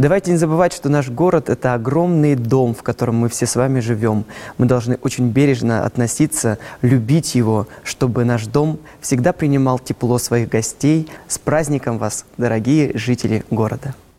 Давайте не забывать, что наш город – это огромный дом, в котором мы все с вами живем. Мы должны очень бережно относиться, любить его, чтобы наш дом всегда принимал тепло своих гостей. С праздником вас, дорогие жители города!